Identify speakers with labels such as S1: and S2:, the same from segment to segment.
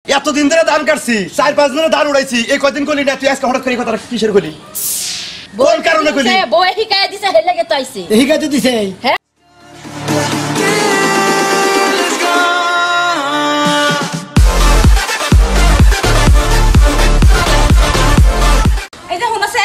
S1: এতদিন ধরে ধান কাটছি 4-5 দিনে ধান উড়াইছি এই কয়দিন কলি না তুই আজকে হঠাৎ করে কথা কিসের কলি কোন কারণে কলি
S2: বউ হিকায়া দিছে হেল লাগে তো আইছে
S3: হিকায়া তো দিছে
S2: হ্যাঁ এই যে হনছে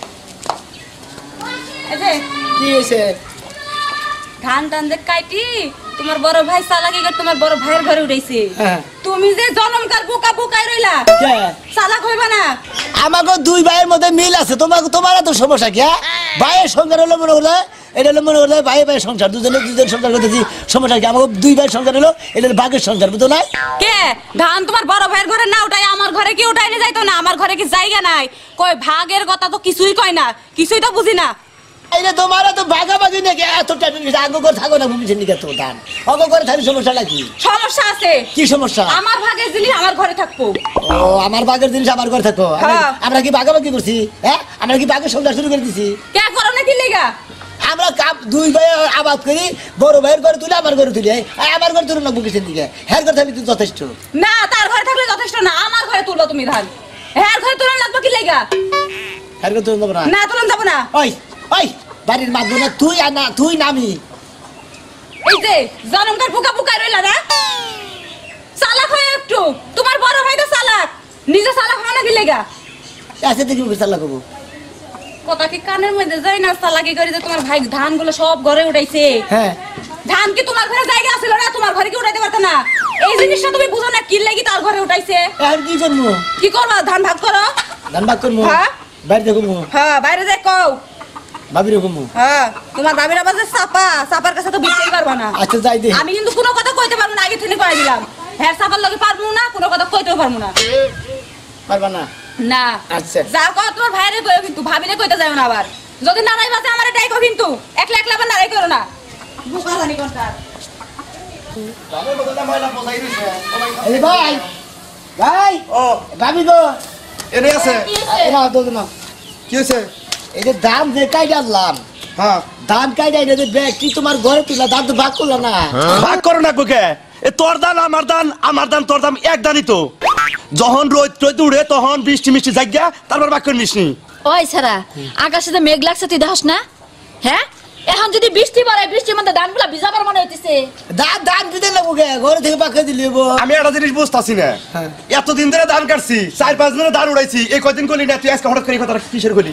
S2: এই যে
S3: কি হইছে
S2: ধান টান দে কাইটি তোমার বড় ভাই সালাকি গো তোমার বড় ভাইয়ের ঘরে উঠাইছে তুমি যে জনমকার বোকা বোকাই রইলা
S3: কে
S2: সালাক হইবা না
S3: আমাগো দুই ভাইয়ের মধ্যে মিল আছে তোমার তো সমস্যা কি ভাইয়ের সংসার হলো মনে হলো এটা হলো মনে হলো ভাই সংসার দুজন সংসার করতেছি সমস্যা কি আমাগো দুই ভাইয়ের সংসার হলো এটা ভাগের সংসার বুঝো না
S2: কে ধান তোমার বড় ভাইয়ের ঘরে না উঠাই আমার ঘরে কি উঠাইলে যাইতো না আমার ঘরে কি জায়গা নাই কই ভাগের কথা তো কিছুই কয় না কিছুই তো বুঝি না
S3: আইলে তোমারা তো ভাগাভাগি নাকি এত টাইম আগে করে থাকো না ভূমিছে নিকে তো ধান অগ করে থাকি সমস্যা নাকি
S2: সমস্যা আছে
S3: কি সমস্যা
S2: আমার ভাগের জিনিস আমার ঘরে থাকবো
S3: ও আমার ভাগের জিনিস আমার ঘরে থাকো আমরা কি ভাগাভাগি করছি হ্যাঁ আমরা কি ভাগের সংসার শুরু করে দিছি
S2: কে করো না কি লেগা
S3: আমরা দুই ভাই আবাদ করি বড় ভাইয়ের ঘরে তুলে আমার ঘরে তুলে আমার ঘরে তুলে না ভূমিছে দিকে হ্যাঁ ঘরে থাকলে যথেষ্ট
S2: না তার ঘরে থাকলে যথেষ্ট না আমার ঘরে তুলো তুমি ধান হ্যাঁ ঘরে তুলন লাগবে কি লেগা
S3: হ্যাঁ ঘরে তুলে দেবো না
S2: না তুলন যাবো না
S3: ওই ওই বাড়ির মাধ্যমে তুই আর না তুই নামি
S2: এই যে জনমকার বোকা বোকা রইলা না চালাক হয় একটু তোমার বড় ভাই তো চালাক নিজে চালাক হয় না কি লেগা
S3: এসে দেখি মুখে চালা করবো
S2: কথা কি কানের মধ্যে যাই না চালাকি করে যে তোমার ভাই ধান গুলো সব ঘরে উঠাইছে
S3: হ্যাঁ
S2: ধান কি তোমার ঘরে জায়গা ছিল না তোমার ঘরে কি উঠাইতে পারতো না এই জিনিসটা তুমি বুঝো না কি লাগি তার ঘরে উঠাইছে
S3: এখন কি করবো
S2: কি করবা ধান ভাগ করো
S3: ধান ভাগ করবো
S2: হ্যাঁ
S3: বাইরে দেখবো
S2: হ্যাঁ বাইরে যাই কও
S3: ভাবি রকম
S2: হ্যাঁ তোমার ভাবির আবার চাপার কাছে তো বুঝতেই পারবা না
S3: আচ্ছা যাই দে
S2: আমি কিন্তু কোনো কথা কইতে পারবো না আগে থেকে কয়ে দিলাম হ্যাঁ চাপার লগে পারবো না কোনো কথা কইতেও পারবো না
S3: পারবা না
S2: না
S3: আচ্ছা
S2: যা কও তোমার ভাইরে কইও কিন্তু ভাবিরে কইতে যাও না আবার যদি নারাই বাসে আমারে ডাইকো কিন্তু একলা একলা আবার নারাই করো না বুকা জানি কোনটা
S3: এই ভাই ভাই
S1: ও
S3: ভাবি গো
S1: এনে আছে
S3: এরা তো না
S1: কি হইছে
S3: এই যে ধান যে কাইডা আনলাম
S1: হ্যাঁ
S3: ধান কাইডা এনে যে ব্যক্তি তোমার ঘরে তুলা ধান তো ভাগ করলো না
S1: ভাগ করো না গোকে এ তোর দান আমার দান তোর দাম এক দানই তো যখন রোদ উড়ে তখন বৃষ্টি মিষ্টি জায়গা তারপর ভাগ করে নিসনি
S2: ওই ছাড়া আকাশে যে মেঘ লাগছে তুই দেখছ না হ্যাঁ এখন যদি বৃষ্টি পড়ে বৃষ্টির মধ্যে ধানগুলা ভিজাবার মনে হইতেছে
S3: ধান দিতে লাগবো গে ঘরে থেকে পাক দিলে
S1: আমি একটা জিনিস বুঝতাছি না এতদিন ধরে ধান কাটছি 4-5 দিনে ধান উড়াইছি এই কয়দিন কলি না তুই আজকে হঠাৎ করে কথা কিসের কলি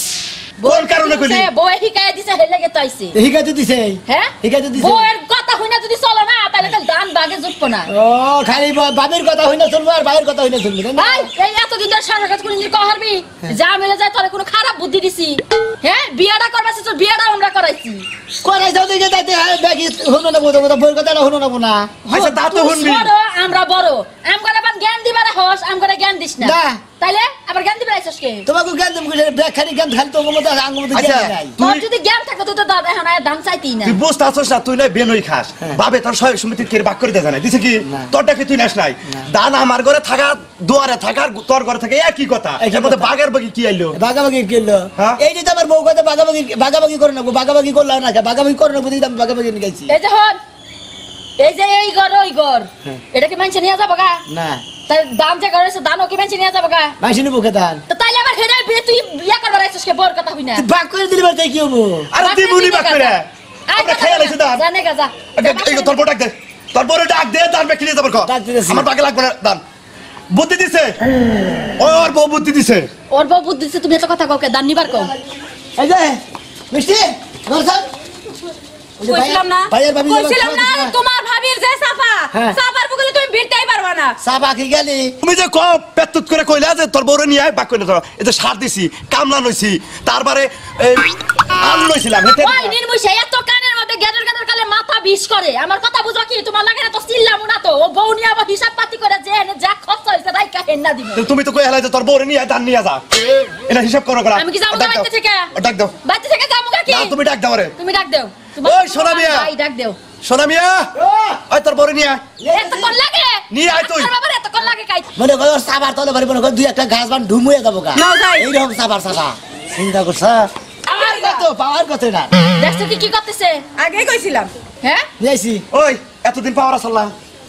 S1: কোন কারণে কলি
S2: বউ হিকায়া দিছে হেল লাগে তো আইছে
S3: হিকায়া তো দিছে
S2: হ্যাঁ
S3: হিকায়া তো দিছে
S2: বউয়ের কথা হইনা যদি চলে না তাহলে তো ধান ভাগে জুটবো না
S3: ও খালি বাবির কথা হইনা চলবো আর ভাইয়ের কথা হইনা চলবো না
S2: ভাই এই এতদিন ধরে সারা কাজ করে নিয়ে কহারবি যা মিলে যায় তোর কোনো খারাপ বুদ্ধি দিছি হ্যাঁ বিয়াটা করবাছিস তোর বিয়াটা আমরা করাইছি
S3: কোরাই যাও দিকে যাইতে ব্যাগি হনো না বড় বড় বড় কথা হনো না না
S1: আচ্ছা তা তো শুনবি
S2: আমরা বড় আমগরে বান জ্ঞান দিবারে হস আমগরে জ্ঞান দিস না তাইলে আবার জ্ঞান দিবারে আইছস কে
S3: তোমাকে জ্ঞান দেব কইছে ব্যাগ খালি জ্ঞান খালি তো মত আঙ্গ মত জ্ঞান নাই
S2: তোর যদি জ্ঞান থাকে তুই তো দাদা এখন আয় ধান চাইতি না
S1: তুই বুঝতাছস না তুই না বেনই খাস বাবে তোর সহায়ক সমিতির কে ভাগ করে দে জানা দিছে কি তোরটা কি তুই নাস নাই দান আমার ঘরে থাকা দুয়ারে থাকার তোর ঘরে থাকে একই কথা এর মধ্যে বাগের বাগি কি আইলো
S3: বাগাবাগি কিলো এই যে আমার বউ কথা বাগাবাগি করে না বাগাবাগি করলা না বাগাবাগি করে না বুঝি আমি বাগাবাগি নিগাইছি
S2: এই যে হন এই যে এই ঘর ওই ঘর এটা কি মানছে নিয়ে যাবো গা
S3: না
S2: তাই দাম যে ঘরে দানও কি মানছে নিয়ে যাবো গা
S3: মাইছি নিবো কেদান
S2: তো তাইলে আবার হেডে বিয়ে তুই বিয়া করবার আইছস কে বড় কথা হই না
S3: ভাগ করে দিলি বাতে কি হবো
S1: আরে দিবুনি ভাগ করে আমরা খাইয়া লাইছি দান
S2: জানে গা
S1: এই তোর বড় ডাক দে তোর বড় ডাক দে দান বেকি নিয়ে যাবার কো আমার বাগে লাগবে না দান বুদ্ধি দিছে ওর বউ বুদ্ধি দিছে
S2: ওর বউ বুদ্ধি দিছে তুমি এত কথা কও কে দান নিবার কও
S3: এই যে মিষ্টি নরসান
S2: কইছিলাম না তোমার ভাবির যে সাফা সাফার বগলে তুমি ভিড়তেই পারবা না
S3: সাফা কি গেলি
S1: তুমি যে কম পেটুত করে কইলা যে তোর বউরে নিয়ে আয় বাক করে দাও এই যে সার দিছি কামলা নইছি তারবারে আম নইছিলাম হেতে
S2: ওই নির্মুষে এত কানের মধ্যে গেদর গেদর কালে মাথা বিষ করে আমার কথা বুঝো কি তোমার লাগে না তো চিল্লাম না তো ও বউ নিয়ে আবার হিসাব পাতি করে যে এনে যা খরচ হইছে তাই কাহেন না দিবে
S1: তুমি তো কই হেলাই যে তোর বউরে নিয়ে দান নিয়ে যা এটা হিসাব করো করা
S2: আমি কি যাবো বাইতে থেকে
S1: ডাক দাও
S2: বাইতে থেকে যাবো কি
S1: না তুমি ডাক দাও রে
S2: তুমি ডাক দাও
S1: ওই সোনা মিয়া
S2: ভাই ডাক দাও
S1: সোনা মিয়া ওই তোর বউরে নিয়ে
S2: এত কোন লাগে
S1: নিয়ে আয় তুই
S2: বাবা এত কোন লাগে কাই
S3: মনে কর সাবার তলে বাড়ি মনে কর দুই একটা ঘাস বান ঢুমুয়ে যাবো গা এই রকম সাবার সাবা চিন্তা করছ আমার কত পাওয়ার কত না
S2: দেখছো কি কি করতেছে আগেই কইছিলাম হ্যাঁ
S3: নিয়েছি
S1: ওই এতদিন পাওয়ার আসলা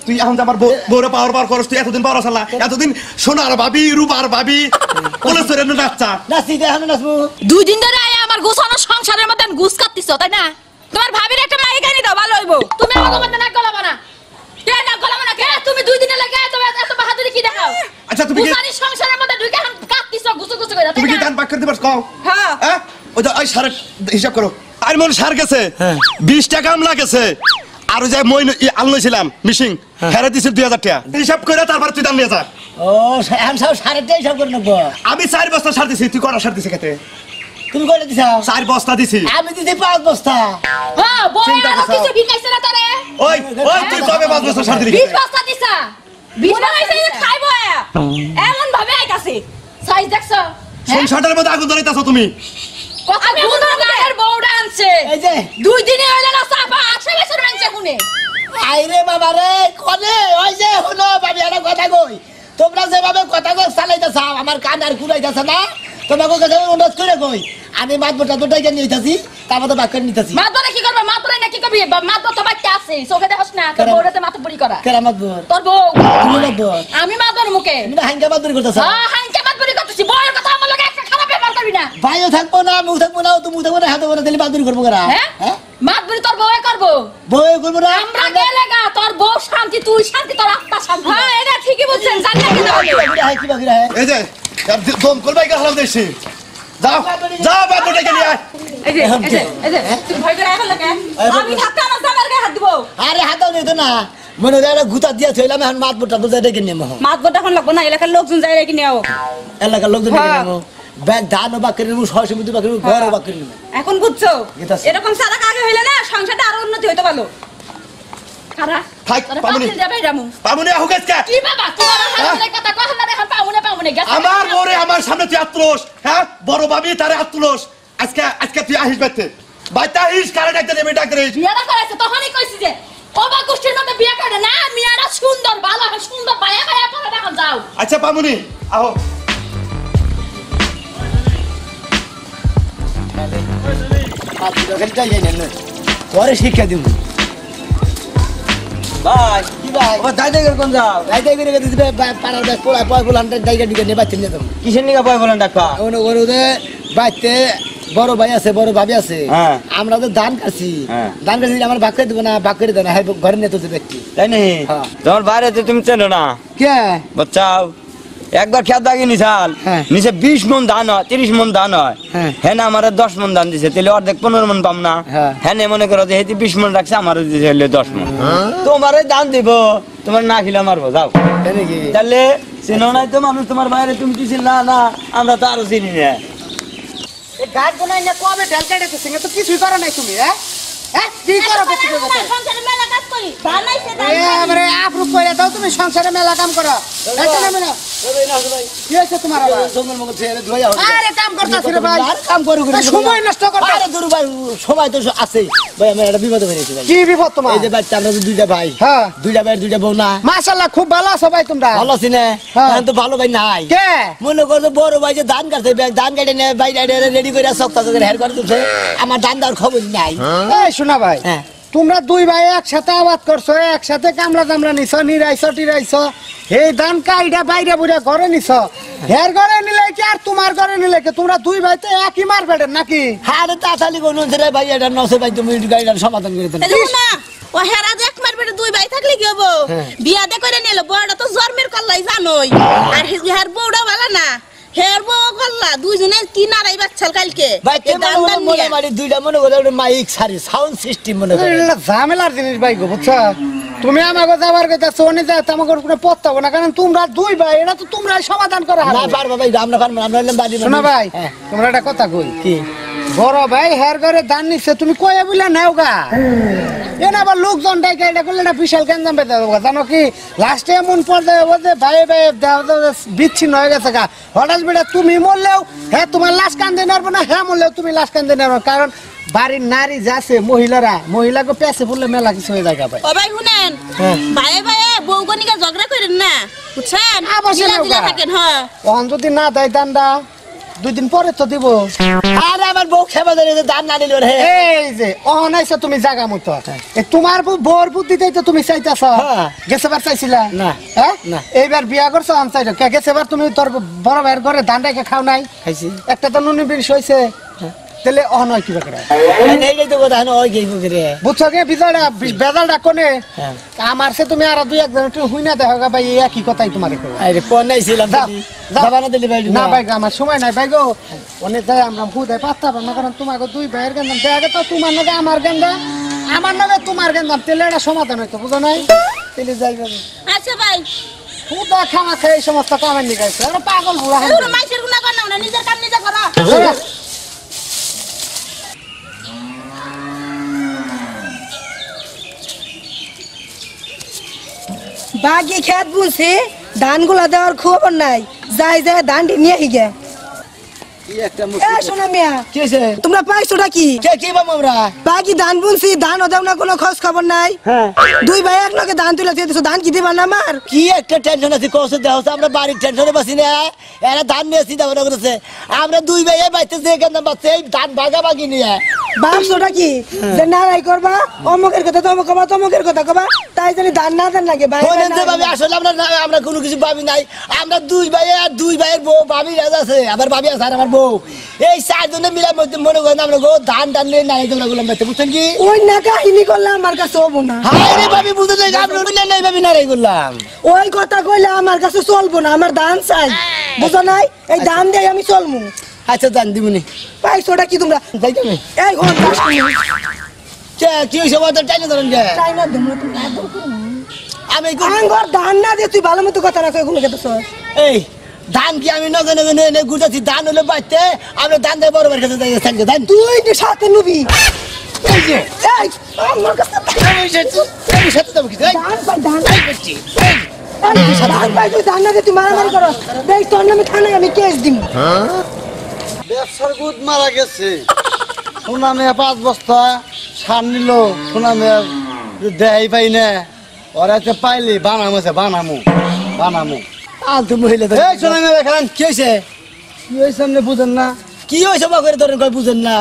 S1: তুই এখন আমার বউরে পাওয়ার করস, তুই এতদিন পাওয়ার আসলা, এতদিন সোনার ভাবি রূপার ভাবি কোলেশ্বরের নাচা
S3: নাচি দে, এখন নাচবো।
S2: 2 দিন ধরে আয়া আমার গোছানো সংসারের মধ্যে ঘুষ কাটতিছো তাই না? তোমার ভাবির একটা মাইক গানি দাও ভালো হইবো। তুমি আমাকে মধ্যে না গলাবা না। কে না গলাবা না কে? তুমি 2 দিনে লাগে তুমি এত বাহাদুরি কি দেখাও?
S1: আচ্ছা তুমি কি
S2: গোছানি সংসারের মধ্যে ঢুকে এখন কাটতিছো গুছু গুছু করে
S1: তুমি
S2: তাই
S1: কি
S2: না?
S1: গান পাক করতে পারছ কও?
S2: হ্যাঁ।
S1: হ্যাঁ ওই যে ওই সার হিসাব করো, আর মন সার গেছে 20 টাকা আমলা গেছে, আর ওই যে মই আনলইছিলাম মিশিং হেরে দিছিল 2000 টাকা, হিসাব করে তারপর তুই দাম নিয়ে যা।
S3: ও এখন সব 3.5 হিসাব করে নেবো।
S1: আমি 4 বস্তা সার দিছি, তুই কটা সার দিছিস কেতে?
S3: তুমি কয়টা দিছা?
S1: 4 বস্তা দিছি।
S3: আমি দিছি 5 বস্তা।
S2: হ্যাঁ বই
S1: চিন্তা
S2: আর
S1: করছো?
S2: কিছু ভিকাইছে না তোরে?
S1: ওই ওই তুই কবে 5 বস্তা সার দিলি?
S2: 20 বস্তা দিছা। 20 বানাইছে খাইবো আয়া। এমন ভাবে আইতাছে। সাইজ দেখছো?
S1: সংসারের মধ্যে আগুন ধরাইতাছো তুমি।
S2: আমি গুনার গায়ের বউডা আনছে।
S3: এই যে
S2: 2 দিনে হইলো না চাপা 8 বছর আনছে কোনে।
S3: আইরে বাবা রে, কোনে ওই যে হলো ভাবি একটা কথা কই, তোমরা যেভাবে কথা কই চালাইতেছ আমার কান আর কুড়াইতেছ না, তোমাকে কাছে অনুরোধ করে কই আমি মাতবটা দুটাই কেন নিতেছি, তারপর তো বাক্য নিতেছি।
S2: মাতবরে কি করবে? মাতবরে না কি করবি? মাতবর তো বাচ্চা আছে, চোখে দেখছ না তোর বউরাতে মাতবরি করা।
S3: কেরা মাতবর?
S2: তোর বউ।
S3: তুমি মাতবর?
S2: আমি মাতবর মুখে।
S3: তুমি হাঙ্গা মাতবর করতেছ?
S2: হ্যাঁ হাঙ্কে মাতবরি করতেছি। বউয়ের কথা আমার লগে একটা খারাপ ব্যবহার করবি না।
S3: ভাইও থাকবো না, মুখ থাকবো না, তুমি থাকবো না, হাতে বলে দিলে মাতবরি করবো কেরা?
S2: হ্যাঁ মাতবরি তোর বউয়ে করবো।
S3: বই করবো না
S2: আমরা গেলে গা তোর বউ শান্তি, তুই শান্তি, তোর আত্মা শান্তি। হ্যাঁ এটা ঠিকই বলছেন, জানি না কেন
S3: কি বাকি রাহে?
S1: এই যে দম করবাই গেল দেশি, যাও যাও বাদুটাকে নিয়ে আয়।
S2: তুই ভয় করে এখন লাগে আমি থাকতে আমার জামার গায়ে হাত দিব।
S3: আরে হাতাও নিত না, মনে হয় একটা গুতা দিয়া থইলাম, এখন মাতবরটা তো ডেকে নেবো,
S2: মাতবরটা এখন লাগবো না, এলাকার লোকজন যাই রেখে নেও।
S3: এলাকার লোকজন ডেকে নেবো, ব্যাগ ধানও বাক্যের নেবো, সরস্বতী বাক্যের নেবো, ঘরও বাক্যের নেবো।
S2: এখন বুঝছো
S3: গীতাশ্রী।
S2: এরকম সারা আগে হইলে না সংসারটা আরো উন্নতি হইতো ভালো। খারা
S1: থাক,
S2: তোরা
S1: পামুনি।
S2: পাতিল যাবে রামু।
S1: পামুনি আহুক আজকে।
S2: কি বাবা তুই আমার হাতে কথা কহ না, দেখো পামুনে গেছে।
S1: আমার বউরে আমার সামনে তুই আত্মলোস, হ্যাঁ বড় ভাবি তারে আত্মলোস, আজকে তুই আহিস বাইতে আহিস, কারে ডাকতে দেবে ডাকতে রইস।
S2: বিয়েটা করেছে তখনই কইছি যে ওবা গোষ্ঠীর মধ্যে বিয়ে করে না, মিয়ারা সুন্দর ভালো সুন্দর পায়া পায়া পরে এখন যাও।
S1: আচ্ছা পামুনি আহো।
S3: পরে শিক্ষা দিব
S4: ভাই
S3: কি ভাই
S4: আবার দাইতে গেল কোন যাও
S3: রাইতে করে দিবে পাড়ার ব্যাগ পোলা পয় পোলা হান্ড্রেড জায়গা দিকে নেবা চিনে তুমি
S4: কিসের নিগা পাই বলেন ডাক্তার
S3: ওরে বাইতে বড় ভাই আছে, বড় ভাবি আছে,
S4: হ্যাঁ।
S3: আমরা তো ধান কাটছি,
S4: হ্যাঁ।
S3: ধান কাটছি আমার ভাগ করে দেবো না, ভাগ করে দেবে না, হ্যাঁ ঘরে নিয়ে তো দেবে একটি।
S4: তাই নাকি
S3: হ্যাঁ।
S4: তোমার বাইরে তো তুমি চেনো না
S3: কে
S4: বাচ্চাও একবার খেত দাগি নিছাল
S3: হ্যাঁ।
S4: নিচে 20 মন ধান হয় 30 মন ধান হয়
S3: হ্যাঁ।
S4: হ্যাঁ না আমার 10 মন ধান দিছে তাহলে অর্ধেক 15 মন পাম না
S3: হ্যাঁ।
S4: হ্যাঁ না মনে করো যে হেতি 20 মন রাখছে আমার দিছে 10 মন তোমারে ধান দিব তোমার না খিলা মারবো যাও
S3: তাই নাকি?
S4: তাহলে চেনো নাই তো মানুষ তোমার বাইরে তুমি কি চিন না না আমরা তো আরো চিনি না
S3: এই গাছ গোনাই না কবে ঢাল কাটাতে সিঙ্গে তো কিছুই করো নাই তুমি, হ্যাঁ হ্যাঁ কি করো বেশি করে বলো?
S2: সংসারে মেলা কাজ করি বানাইছে
S3: এবারে আপরুপ করে দাও, তুমি সংসারে মেলা কাম করো, এটা নামে না কি হয়েছে তোমার আবার? আরে কাম করতাছি রে ভাই, কাম করু করে সময় নষ্ট করো। আরে দূর ভাই সময় তো আছে ভাই, আমি একটা বিপদে পড়েছি ভাই। কি বিপদ তোমার? এই যে ভাই আমরা তো দুইটা ভাই, হ্যাঁ দুইটা ভাই দুইটা বউ না। মাশাআল্লাহ খুব ভালো আছো ভাই তোমরা। ভালো আছি না? এখন তো ভালো ভাই নাই। কে মনে করো বড় ভাই যে ধান কাটছে, ব্যাগ ধান কাটে নে ভাই রেডি করে সপ্তাহ করে হের করে দিছে, আমার ধান দেওয়ার খবর নাই।
S5: এই শোনা ভাই,
S3: হ্যাঁ
S5: তোমরা দুই ভাই একসাথে আবাদ করছো, একসাথে কামলা জামলা নিছো, নিরাইছো টিরাইছো, এই ধান কাইডা বাইরে বুড়া ঘরে নিছো, হের ঘরে নিলে কি আর তোমার ঘরে নিলে কি? তোমরা দুই ভাই তো একই মার বেড়েন নাকি?
S3: আরে তাড়াতাড়ি কোন রে ভাই, এটা নসে ভাই তুমি গাড়িটার সমাধান করে দেন।
S6: না ও হেরাজ এক মার বেটা দুই ভাই থাকলে কি হবো? বিয়া দে করে নিল বড়টা তো জন্মের কল্লাই জানোই, আর হের বউটা ভালো না, হের বউ কল্লা দুইজনে কি নারাই বাচ্চাল কালকে
S3: ভাই কেমন মনে মারি দুইটা মনে করে মাইক সারি সাউন্ড সিস্টেম মনে করে।
S5: এটা ঝামেলার জিনিস ভাই গো, বুঝছো? তুমি আমাকে যাবার কথা শোনে যায় আমাকে কোনো পত্তা হবে না, কারণ তোমরা দুই ভাই, এটা তো তোমরা সমাধান করা
S3: না
S5: হবে।
S3: পারবো ভাই, আমরা পারবো না, আমরা হলাম বাড়ি
S5: শোনা ভাই,
S3: হ্যাঁ।
S5: তোমরা একটা কথা কই,
S3: কি
S5: বড় ভাই হের ঘরে ধান নিচ্ছে, তুমি কয়ে বলে নেও গা, এনে আবার লোকজন ডাইকা এটা করলে না বিশাল গেঞ্জাম বেঁধে দেবো, জানো কি? লাস্টে এমন পর্যায়ে হবো যে ভাই ভাই বিচ্ছিন্ন হয়ে গেছে গা, হঠাৎ বেটা তুমি মরলেও হ্যাঁ তোমার লাশ কান্দে নেবো না, হ্যাঁ মরলেও তুমি লাশ কান্দে নেবো, কারণ বাড়ির নারী যাচ্ছে মহিলাকে পেছে বললে মেলা কিছু হয়ে যায় ভাই।
S6: ও ভাই শুনেন,
S3: হ্যাঁ।
S6: ভাই ভাই বউ গনিকা ঝগড়া করেন না, বুঝছেন?
S5: আবার সে
S6: মিলা
S5: নৌকা।
S6: দিলা থাকেন, হ্যাঁ
S5: ওখান যদি না দেয় দান্দা 2 দিন পরে তো দিব।
S3: আরে আমার বউ খেবা জানি দান না নিল রে।
S5: এই যে অহনাইছো তুমি জায়গা মতো তোমার বউর বুদ্ধিতেই তো তুমি চাইতেছ।
S3: হ্যাঁ।
S5: গেছেবার চাইছিলা
S3: না।
S5: হ্যাঁ
S3: না।
S5: এইবার বিয়া করছো আন চাইছো কে গেছেবার তুমি তোর বড় ভাইয়ের ঘরে ধান রেখে খাও নাই
S3: খাইছি
S5: একটা তো নুনি বিষ হয়েছে তাহলে অহনয় কি করে
S3: এইটাই তো কথা ওই গেই করে
S5: বুঝছো কে বিজয়টা বেজালটা কোনে
S3: হ্যাঁ।
S5: আমার সে তুমি আর 2-1 জন একটু হুই না দেখো গা ভাই একই কথাই তোমারে কই
S3: আরে কোন নাইছিলাম
S5: যাও, যাও।
S3: যাবা না দিলি ভাই
S5: না ভাই গো, আমার সময় নাই ভাই গো অনেক যাই আমরা খুদাই পাত্তা পাবো না কারণ তোমাকে 2 ভাইয়ের গেন্দাম দেখে তো তোমার নাকি আমার গেন্দা আমার নাকি তোমার গেন্দাম তাহলে এটা সমাধান হইতো বুঝো নাই তাহলে যাই যাবে
S6: আচ্ছা ভাই
S5: খুদা খামা খেয়ে এই সমস্ত কামের নিকাইছে আরে পাগল বুড়া
S6: তোর মাইসের গুণা কর না নিজের কাম নিজে করো
S7: বাকি খেত বুনছি ধানগুলা দেওয়ার খবর নাই যাই যাই ধান নিয়ে হিগে
S3: কি একটা
S7: এ শোনা মিয়া
S3: কি হইছে
S7: তোমরা পাইছোটা কি
S3: কে কি বাম আমরা
S7: বাকি ধান বুনছি ধান ওদেও না কোনো খোঁজ খবর নাই
S3: হ্যাঁ
S7: 2 ভাই এক লগে ধান তুলে দিয়েছো ধান কি দিবা না আমার
S3: কি একটা টেনশন আছে কোসে দেহ আমরা বাড়ির টেনশনে বসি না এরা ধান নিয়ে চিন্তা ভাবনা করতেছে আমরা 2 ভাই বাইতে যে কেন বাচ্চা এই ধান ভাগাভাগি নিয়ে
S7: ভাবছোটা কি যে নারাই করবা অমুকের কথা তমুকের কথা কবা তাই জানি ধান না দেন লাগে ভাই
S3: বলেন যে ভাবি আসলে আমরা কোনো কিছু ভাবি নাই আমরা 2 ভাই আর 2 ভাইয়ের বউ ভাবি আছে আবার ভাবি আছে আর আমার বউ এই 4 জনে মিলে মনে করেন আমরা গো ধান নিয়ে নাই তোমরা গুলাম বাইতে বুঝছেন কি
S7: ওই না কাহিনী করলে আমার কাছে হবো না
S3: হায় রে ভাবি বুঝতে নাই আমরা নাই ভাবি নারাই করলাম
S7: ওই কথা কইলে আমার কাছে চলবো না আমার ধান চাই বুঝো নাই এই ধান দিয়ে আমি চলমু
S3: আচ্ছা ধান দিবনি
S7: পাইছোটা কি তোমরা
S3: যাই তুমি
S7: এই ঘর
S3: কি হইছে বড় টাইনে ধরেন কে
S7: চাই না দেবো না তুমি একদম করো।
S3: আমি
S7: আঙ্গর ধান না দিয়ে তুই ভালো মতো কথা রাখো এগুলো কেটেছ
S3: এই ধান কি আমি নগে নগে নে গুজাছি ধান হলে বাইতে আমরা ধান দেব বড় কাছে যাই থাকবে ধান
S7: তুই যে সাথে নুবি
S3: এই যে
S7: এই আমার কাছে
S3: আমি সাথে দেব কি
S7: ধান পাই ধান ধান পাই তুই ধান না দিয়ে তুই মারামারি করো দেখ তোর নামে থানায় আমি কেস দিব
S5: ব্যবসার গুদ মারা গেছে সোনামে 5 বস্তা সার নিল সোনামে দেয় পাই না ওরা তো পাইলি বানামু
S3: আলতু মহিলা তো
S5: এই সোনামে দেখেন
S3: কি হইছে
S5: কি হয়েছে আপনি বুঝেন না
S3: কি হইছে বা করে ধরেন কই বুঝেন না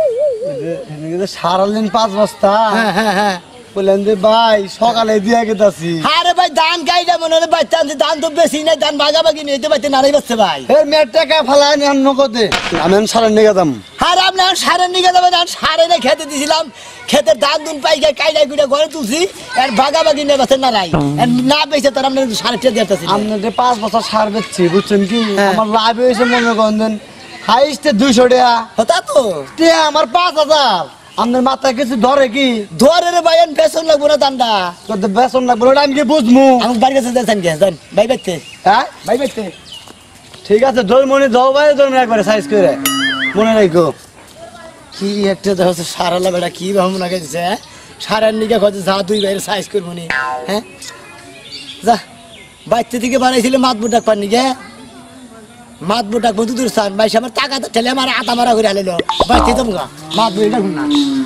S5: সার আনলেন 5 বস্তা
S3: হ্যাঁ হ্যাঁ হ্যাঁ
S5: বললেন যে ভাই সকালে দিয়ে গেতাছি
S3: আরে ভাই ধান গাইডা মনে হয় বাইতে আনছি ধান তো বেশি নাই ধান ভাগাভাগি নিয়ে যেতে বাইতে নারাই বাচ্চা ভাই
S5: এর মেয়ের টাকা ফালাই অন্য কতে আমি সারের নিয়ে গেতাম
S3: আর আপনি সারের নিয়ে যাবেন আর সারে খেতে দিছিলাম খেতে ধান দুন পাই কাইডা কুইডা ঘরে তুলছি আর ভাগাভাগি নিয়ে বাচ্চা নারাই না বেঁচে তার আপনার সাড়ে টিয়া দিতেছি
S5: আপনি যে 5 বছর সার বেচছি বুঝছেন কি আমার লাভ হয়েছে মনে করেন হাইস্টে 200 টাকা
S3: হতা তো
S5: টাকা আমার 5000 আপনার মাথায় কিছু ধরে কি
S3: ধরে রে ভাই বেসন লাগবো না ধানটা
S5: কত বেতন লাগবে ওটা আমি কি বুঝমু
S3: আমি বাড়ি কাছে যাচ্ছেন কে যান ভাই বাইতে
S5: হ্যাঁ
S3: ভাই বাইতে
S5: ঠিক আছে ধর্মনি দাও ভাই ধর্ম একবারে সাইজ করে মনে রাখো
S3: কি একটা দেখো সারালা বেটা কি ভাবনা গেছে সারার নিকে কত যা 2 ভাইয়ের সাইজ করবো নি হ্যাঁ যা বাইতে থেকে বানাইছিল মাতবুর ডাক পান নিকে মাতবুর ডাক বন্ধু দূর স্থান ভাই আমার টাকা ঠেলে আমার আতা মারা করে আলো বাইতে তোমরা মাতবুর ডাক না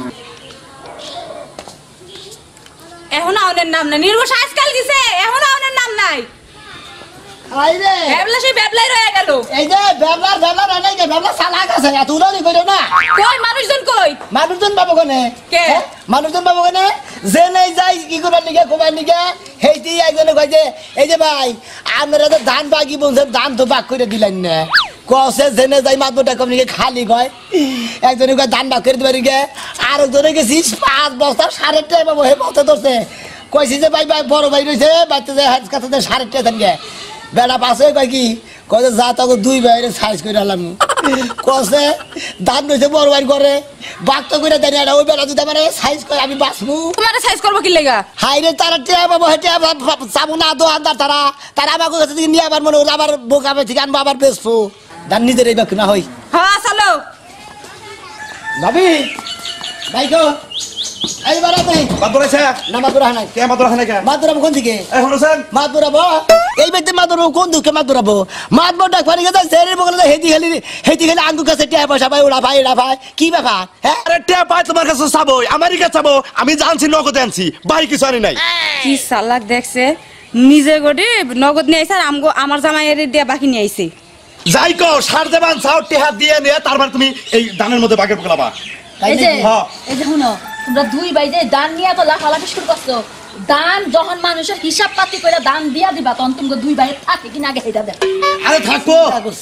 S2: এখন আউনের নাম নাই নির্বশ আজকাল গেছে এখন আউনের নাম নাই
S3: আই রে
S2: ভ্যাবলা সেই ভ্যাবলাই রয়ে গেল
S3: এই যে বেবলার নাই যে বেবলা সালা গেছে এত উড়ানি কইরো না
S2: কই মানুষজন কই
S3: মানুষজন পাবো কোনে
S2: কে?
S3: মানুষজন পাবো কোনে যে নাই যাই কি করবার নিকে কোবার নিকে হেইতি একজনে কই যে এই যে ভাই আমরা তো ধান বাকি বলছেন ধান তো বাক করে দিলেন না কসে জেনে যাই মাতবটা কম নিকে খালি কয় একজনে কয় ধান বাক করে দিবার নিকে আর একজনে গেছি 5 বস্তা 5.5 পাবো হে বলতে ধরছে কইছি যে ভাই ভাই বড় ভাই রইছে বাইতে যে হাত কাছে 5.5 দেন গে বেলা পাশে কয় কি কয় যা তখন 2 ভাইয়ের সাইজ করে আলাম কসে ধান রয়েছে বড় ভাই করে বাক তো করে দেন ওই বেলা যদি আমার সাইজ করে আমি বাঁচবো
S2: তোমার সাইজ করবো কি লেগা
S3: হাইরে তারা টিয়া পাবো হেঁটে চাবো না দো আন্দার তারা আমাকে কাছে থেকে নিয়ে আবার মনে হলো আবার বোকাবে থেকে আনবো আবার বেসবো ধান নিজের এই বাকি না হই
S2: হ্যাঁ চলো
S3: ভাবি ভাই গো এই বারাতে
S1: মাদুরাইছে
S3: না মাদুরা নাই
S1: কে মাদুরা কে
S3: মাদুরা কোন দিকে
S1: এখন হোসেন
S3: মাদুরাবো এই বাইতে মাদুরা কোন দিকে মাদুরাবো মাদবো ডাক পানি গেছে সেরে বগলে হেদি খেলি আঙ্গু কাছে টিয়া পয়সা পাই ওড়া ভাই কি ব্যাপার হ্যাঁ
S1: আরে টিয়া পাই তোমার কাছে চাবো আমেরিকা চাবো আমি জানছি নগদ আনছি বাড়ি কিছু আনি নাই
S2: কি সালাক দেখছে নিজে গড়ি নগদ নিয়ে আইছে আর আমার জামাইয়ের দিয়া বাকি নিয়ে আইছে
S1: যাই কো সার দেবান চাও টেহা দিয়ে নিয়ে তারপর তুমি এই দানের মধ্যে বাগের বকলাবা
S2: এই যে
S1: হ্যাঁ।
S2: এই যে শুনো তোমরা দুই ভাই যে দান নিয়ে তো লাফালাফি শুরু করছো দান যখন মানুষের হিসাব পাতি করে দান দিয়া দিবা তখন তুমি দুই ভাই থাকে কিনা আগে এটা দেখ
S1: আরে থাকবো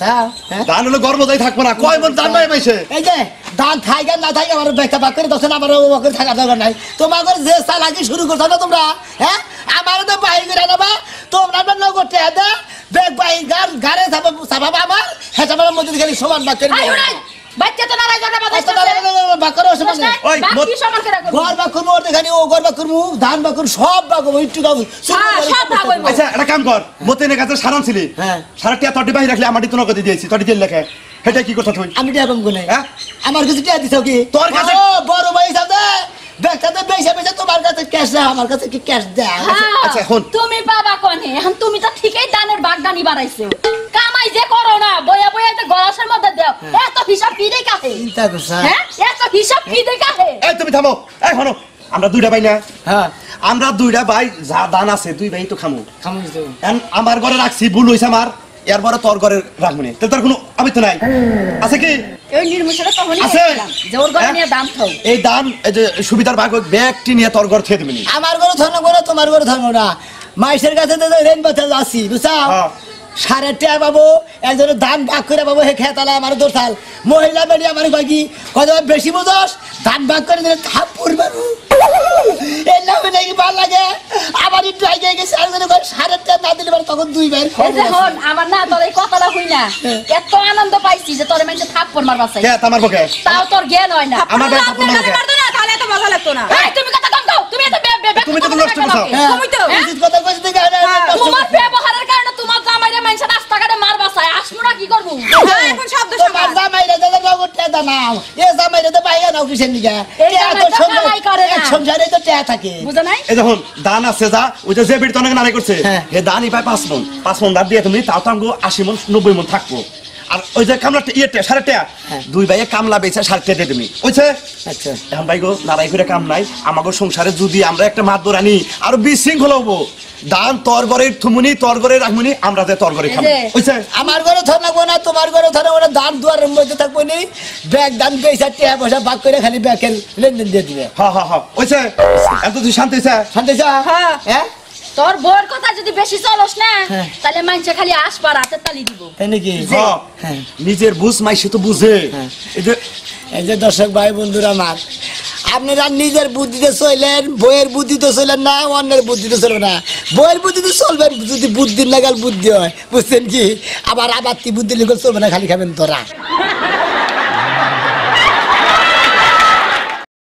S1: দান হলো গর্ব যাই থাকবো না কয় মন দান ভাই পাইছে
S3: এই যে ধান খাইগা না খাইগা আমার ব্যাগটা বাক করে দশ আমার ওকে থাকার দরকার নাই তোমার ঘরে যে চালাকি শুরু করছো না তোমরা হ্যাঁ আমার তো বাই করে নেবা তোমরা নগদ টেহা দে ব্যাগ বাই গাড়ে চাপাবা আমার হ্যাঁ আমার মধ্যে খালি সমান বাক করে
S2: আই উড়াই বাচ্চা তো নারাই জটা বাজাইছে
S3: বাক করে সমান
S1: ওই
S2: বাকি সমান করে করব
S3: ঘর বাক করবো ওখানে ও ঘর বাক করবো ধান বাক করবো সব বাক করবো একটু
S2: সব ভাগ হইবো।
S1: আচ্ছা একটা কাম কর মতিনের কাছে সারান ছিলি
S3: হ্যাঁ।
S1: সারা টিয়া তটি বাহি রাখলে আমার তো নগদ দিয়েছি তটি তেল লেখে সেটা কি কথা তুই
S3: আমি টিয়া কম কোনে
S1: হ্যাঁ?
S3: আমার কাছে টিয়া দিছাও কি
S1: তোর কাছে-
S3: ও, বড় ভাই সাথে ব্যাগটাতে বেশি বেশি তোমার কাছে ক্যাশ দাও আমার কাছে কি ক্যাশ দাও
S1: আচ্ছা, এখন।
S2: তুমি বাবা কোনে এখন তুমি তো ঠিকই দানের বাগদানি বাড়াইছো কামাই যে করো না বয়া বয়া যে গলাসের মধ্যে দাও এত হিসাব কি দেই কাহে
S3: চিন্তা করছা
S2: হ্যাঁ এত হিসাব কি দেই কাহে
S1: এই তুমি থামো এই শোনো আমরা দুইটা ভাই না
S3: হ্যাঁ
S1: আমরা দুইটা ভাই যা দান আছে দুই ভাই তো খামু
S3: খামুন তো
S1: আমার ঘরে রাখছি ভুল হইছে আমার এরপরে তোর ঘরে রাখবো না তার কোনো আমি তো নাই আছে কি
S2: এই নির্মুষটা তখনই
S1: আছে?
S2: বলছিলাম যে ওর ঘরে
S1: হ্যাঁ?
S2: নিয়ে দাম খাও
S1: এই দান এই যে সুবিধার ভাগ ওই ব্যাগটি নিয়ে তোর ঘর খেয়ে দিবি
S3: আমার ঘরে ধর্ম করে তোমার ঘরে ধর্ম না মাইসের কাছে তো রেন বাতে যাচ্ছি বুঝছাও
S1: হ্যাঁ।
S3: সাড়ে টিয়া পাবো একজনের ধান ভাগ করে পাবো হে খেতালা আমার দোরতাল মহিলা বেড়ি আমার বাকি কত বেশি বুঝোস ধান ভাগ করে দিলে থাপ্পড় মারু এর নামে নাকি ভালো লাগে আবার একটু আগে গেছে একজনের ঘরে সাড়ে টিয়া না দিলে পারে তখন দুই ভাইয়ের
S2: এই যে হন আমার না তোর এই কথাটা হই না এত আনন্দ পাইছি যে তোর মেয়ে থাপ্পড় মারবা চাই
S1: কে আমার পক্ষে
S2: তাও তোর জ্ঞান হয় না
S1: আমার ব্যাগ
S6: আপনার
S1: থাপ্পড়
S6: কাছে
S1: মারবে।
S6: পারতো না তাহলে এত মজা লাগতো না
S2: এই তুমি কথা কম দাও তুমি এত
S1: তুমি তো নষ্ট করছো।
S6: তুমি তো
S3: উচিত কথা কইছি দেখে
S2: তোমার ব্যবহারের কারণে তোমার জামাইরে মানুষ রাস্তাঘাটে মারবা চাই আসমুরা কি করবো
S6: হ্যাঁ, এখন শব্দ
S3: তোমার
S6: সমান
S3: জামাইরা দাদা বাবু টেয়া নাও এ জামাইরা তো বাইরে নাও কিসের নিকা
S2: এই জামাই তো কামাই করে না।
S3: সংসারে তো টেয়া থাকে
S2: বুঝো নাই
S1: এই দেখুন দান আছে যা ওই যে বিড়ি তনেক নারাই করছে
S3: হ্যাঁ।
S1: এ দানই পায় 5 মন দান দিয়ে তুমি তাও তো আমগো 80 মন 90 মন থাকবো আর ওই যে কামলা ইয়েতে সাড়ে টিয়া দুই ভাইয়ে কামলা বেচে সাড়ে টিয়া দিয়ে তুমি ওইছে
S3: আচ্ছা
S1: এখন ভাই গো নারাই করে কাম নাই আমাগো সংসারে যদি আমরা একটা মাতবর আনি আরো বিশৃঙ্খলা হবো দান তোর ঘরে থুমুনি তোর ঘরে রাখমুনি আমরা যে তোর ঘরে খাবো
S2: এই যে-
S1: ওইছে
S3: আমার ঘরে ধর লাগবো না তোমার ঘরে ধর ওরা দান দুয়ারের মধ্যে থাকবো নি ব্যাগ দান পয়সা টিয়া পয়সা ভাগ করে খালি ব্যাগের লেনদেন দিয়ে দিবে
S1: হ্যাঁ ওইছে এত তুই শান্তি হইছে
S3: শান্তি যা
S2: হ্যাঁ।
S3: হ্যাঁ
S2: তোর বউর কথা যদি বেশি চলস না
S3: হ্যাঁ।
S2: তাহলে মানুষে খালি আসবার হাতে তালি দিব
S3: তাই নাকি
S1: হ্যাঁ।
S3: হ্যাঁ।
S1: নিজের বুঝ মাইসে তো বুঝে এই যে
S3: এই যে দর্শক ভাই বন্ধুরা আমার আপনারা নিজের বুদ্ধিতে চললেন বইয়ের বুদ্ধিতে চললেন না অন্যের বুদ্ধিতে চলবে না বইয়ের বুদ্ধিতে চলবেন যদি বুদ্ধির লাগাল বুদ্ধি হয় বুঝছেন কি আবার আবার বুদ্ধি লিখে চলবে না খালি খাবেন তোরা